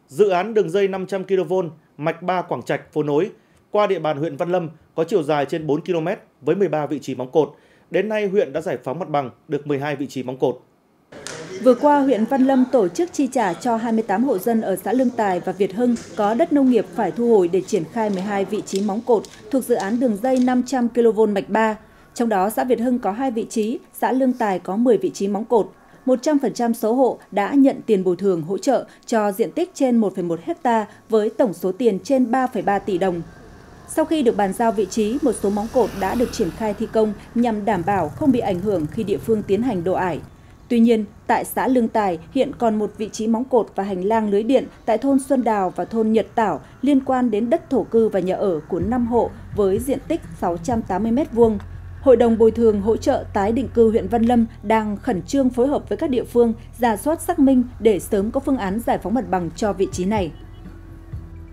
Dự án đường dây 500 kV mạch 3 Quảng Trạch - Phố Nối qua địa bàn huyện Văn Lâm có chiều dài trên 4 km với 13 vị trí móng cột. Đến nay, huyện đã giải phóng mặt bằng được 12 vị trí móng cột. Vừa qua, huyện Văn Lâm tổ chức chi trả cho 28 hộ dân ở xã Lương Tài và Việt Hưng có đất nông nghiệp phải thu hồi để triển khai 12 vị trí móng cột thuộc dự án đường dây 500 kV mạch 3. Trong đó, xã Việt Hưng có 2 vị trí, xã Lương Tài có 10 vị trí móng cột. 100% số hộ đã nhận tiền bồi thường hỗ trợ cho diện tích trên 1,1 ha với tổng số tiền trên 3,3 tỷ đồng. Sau khi được bàn giao vị trí, một số móng cột đã được triển khai thi công nhằm đảm bảo không bị ảnh hưởng khi địa phương tiến hành đổ ải. Tuy nhiên, tại xã Lương Tài hiện còn một vị trí móng cột và hành lang lưới điện tại thôn Xuân Đào và thôn Nhật Tảo liên quan đến đất thổ cư và nhà ở của 5 hộ với diện tích 680 m². Hội đồng bồi thường hỗ trợ tái định cư huyện Văn Lâm đang khẩn trương phối hợp với các địa phương rà soát xác minh để sớm có phương án giải phóng mặt bằng cho vị trí này.